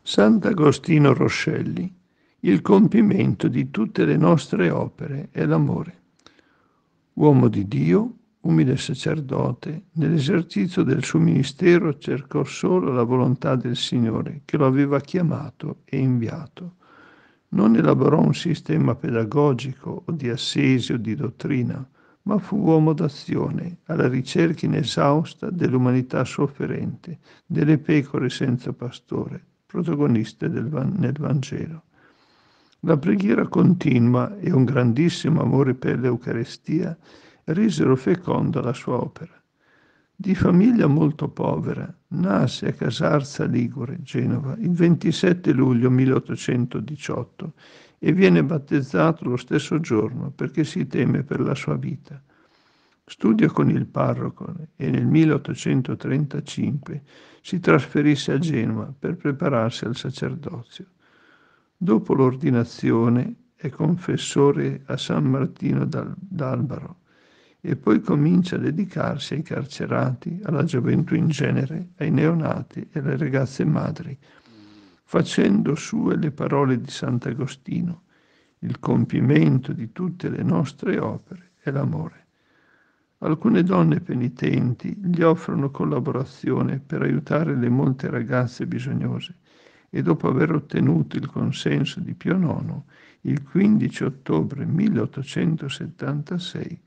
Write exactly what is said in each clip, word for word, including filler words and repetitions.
Sant'Agostino Roscelli. Il compimento di tutte le nostre opere è l'amore. Uomo di Dio, umile sacerdote, nell'esercizio del suo ministero cercò solo la volontà del Signore che lo aveva chiamato e inviato. Non elaborò un sistema pedagogico o di assesi o di dottrina, ma fu uomo d'azione, alla ricerca inesausta dell'umanità sofferente, delle pecore senza pastore, protagoniste del, nel Vangelo. La preghiera continua e un grandissimo amore per l'Eucarestia resero feconda la sua opera. Di famiglia molto povera, nase a Casarza Ligure, Genova, il ventisette luglio milleottocentodiciotto e viene battezzato lo stesso giorno perché si teme per la sua vita. Studia con il parroco e nel milleottocentotrentacinque si trasferisse a Genova per prepararsi al sacerdozio. Dopo l'ordinazione è confessore a San Martino d'Albaro e poi comincia a dedicarsi ai carcerati, alla gioventù in genere, ai neonati e alle ragazze madri, facendo sue le parole di Sant'Agostino: il compimento di tutte le nostre opere è l'amore. Alcune donne penitenti gli offrono collaborazione per aiutare le molte ragazze bisognose e dopo aver ottenuto il consenso di Pio nono, il quindici ottobre milleottocentosettantasei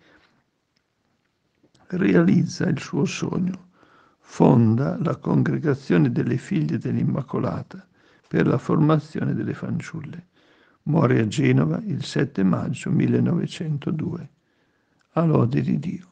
realizza il suo sogno, fonda la Congregazione delle Figlie dell'Immacolata per la formazione delle fanciulle. Muore a Genova il sette maggio millenovecentodue. A lode di Dio.